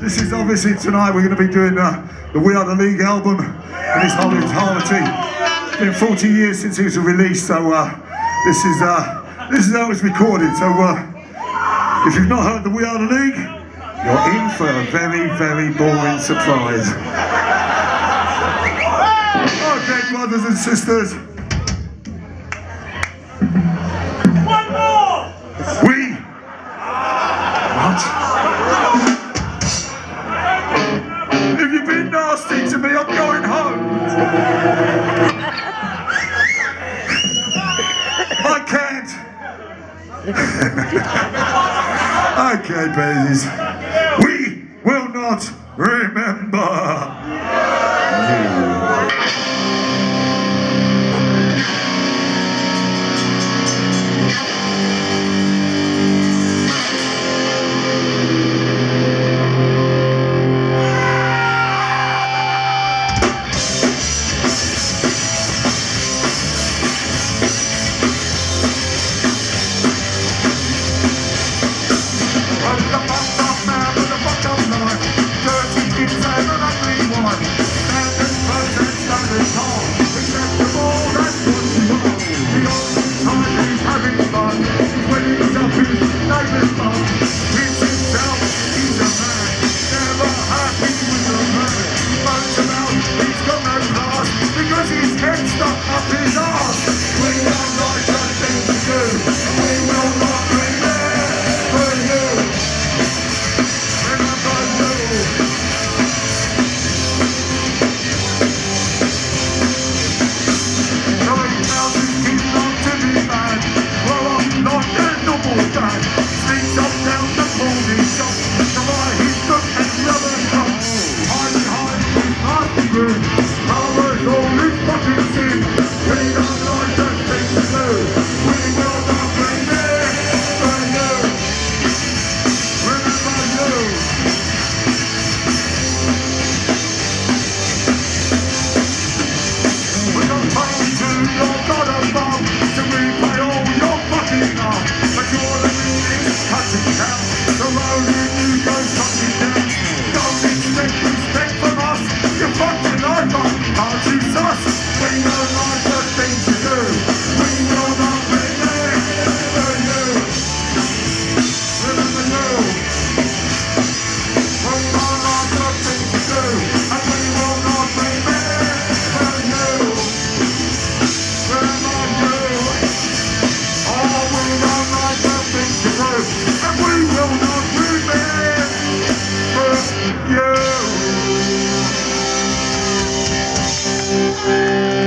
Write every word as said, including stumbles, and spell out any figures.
This is obviously tonight we're going to be doing uh, the We Are The League album in its whole entirety. It's been forty years since it was released, so uh, this is uh, this is how it's recorded. So uh, if you've not heard the We Are The League, you're in for a very, very boring surprise. Okay, brothers and sisters. One more! We... What? If you've been nasty to me, I'm going home. I can't. Okay, babies. We will not remember you. you.